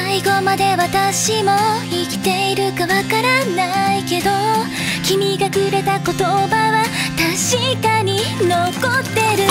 最後まで私も生きているかわからないけど、君がくれた言葉は確かに残ってる。